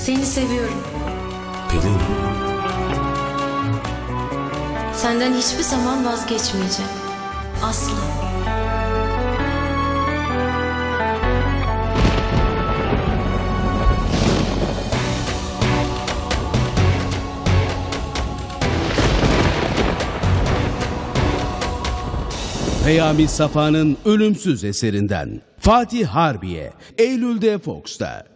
Seni seviyorum. Pelin. Senden hiçbir zaman vazgeçmeyeceğim. Asla. Peyami Safa'nın ölümsüz eserinden Fatih Harbiye, Eylül'de Fox'ta.